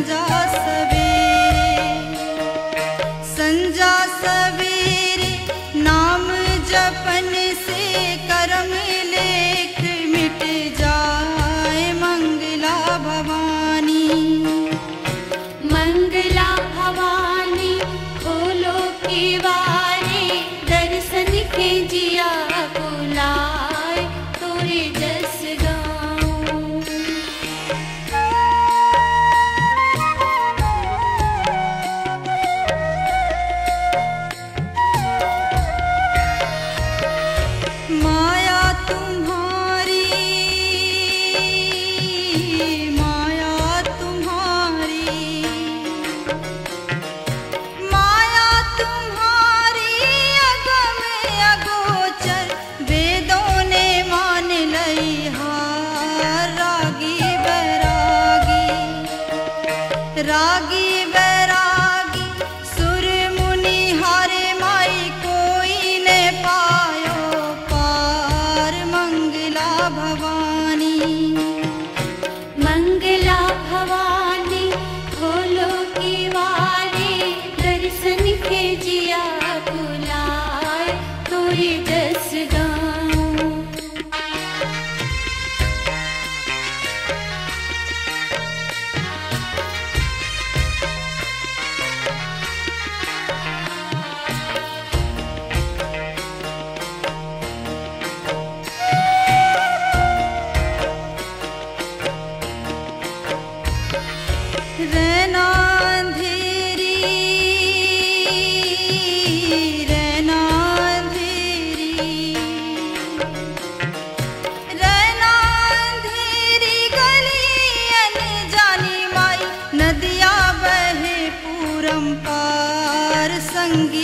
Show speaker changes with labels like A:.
A: संजा सवेरे नाम जपन से कर्म लेख मिट जाए। मंगला भवानी खोलो किवारे, दर्शन के जिया बुलाए, तोरे जस गाऊं। माया तुम्हारी अगम अगोचर, वेदों ने मान लई हार। रागी बैरागी सुर मुनि हारे माई, कोई ने पायो पार। मंगला भवानी खोलो किवारे, दर्शन के जिया बुलाए, तोरे जस गाऊं। रहना अंधेरी गली अनजानी माई, नदिया बहे पूरम पार। संगी